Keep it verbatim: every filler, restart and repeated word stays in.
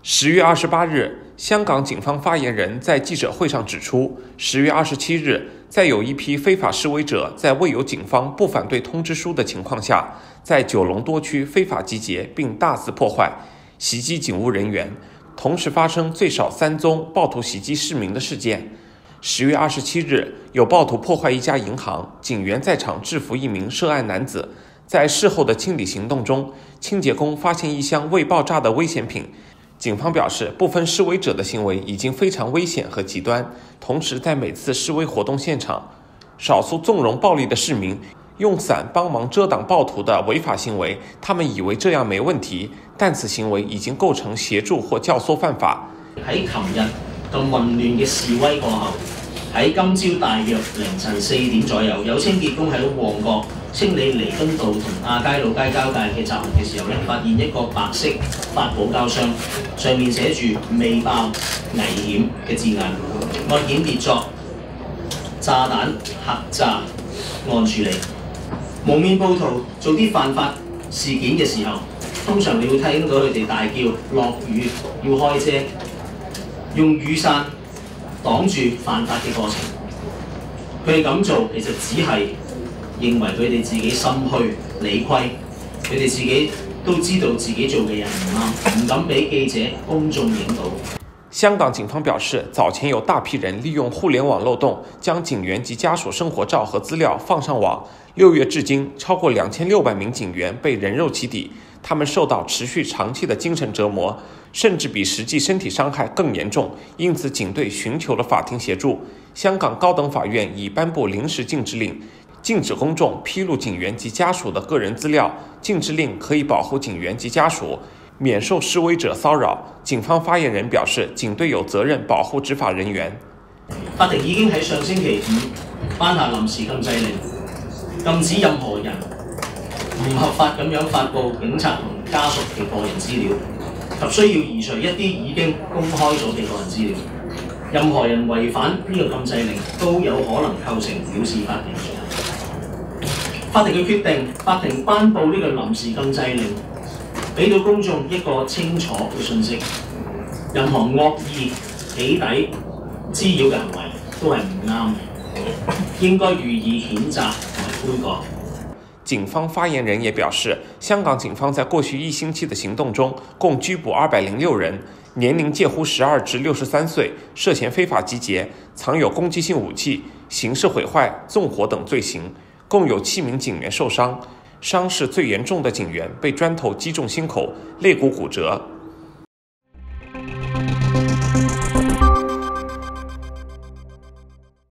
十月二十八日，香港警方发言人在记者会上指出，十月二十七日，在有一批非法示威者在未有警方不反对通知书的情况下，在九龙多区非法集结并大肆破坏、袭击警务人员，同时发生最少三宗暴徒袭击市民的事件。十月二十七日，有暴徒破坏一家银行，警员在场制服一名涉案男子。在事后的清理行动中，清洁工发现一箱未爆炸的危险品。警方表示，部分示威者的行为已经非常危险和极端，同时在每次示威活动现场，少数纵容暴力的市民用伞帮忙遮挡暴徒的违法行为，他們以為這樣沒問題，但此行為已經構成協助或教唆犯法。 喺琴日咁混亂嘅示威過後，喺今朝大約凌晨四點左右，有清潔工喺旺角清理彌敦道同亞皆老街交界嘅閘門嘅時候咧，發現一個白色發泡膠箱，上面寫住未爆危險嘅字眼，物件列作炸彈核炸案處理。蒙面暴徒做啲犯法事件嘅時候，通常你會聽到佢哋大叫落雨要開遮，用雨傘擋住犯法嘅過程。佢哋咁做其實只係認為佢哋自己心虛理虧，佢哋自己都知道自己做嘅嘢唔啱，唔敢俾記者公眾影到。 香港警方表示，早前有大批人利用互聯網漏洞，將警員及家屬生活照和資料放上網。六月至今，超過兩千六百名警員被人肉起底，他們受到持續長期的精神折磨，甚至比實際身體傷害更嚴重，因此警隊尋求了法庭協助。香港高等法院已頒布臨時禁止令，禁止公眾披露警員及家屬的個人資料。禁止令可以保護警員及家屬免受示威者騷擾。警方發言人表示，警隊有責任保護執法人員。 法庭已經喺上星期五頒下臨時禁制令，禁止任何人唔合法咁樣發布警察同家屬嘅個人資料，及需要移除一啲已經公開咗嘅個人資料。任何人違反呢個禁制令，都有可能構成藐視法庭罪行。法庭嘅決定，法庭頒布呢個臨時禁制令，俾到公眾一個清楚嘅訊息：任何惡意起底、滋擾嘅行為都係唔啱嘅，應該予以譴責同埋悔過。 警方發言人也表示，香港警方在過去一星期的行動中，共拘捕二百零六人，年齡介乎十二至六十三歲，涉嫌非法集結、藏有攻擊性武器、刑事毀壞、縱火等罪行，共有七名警員受傷，傷勢最嚴重的警員被磚頭擊中心口，肋骨骨折。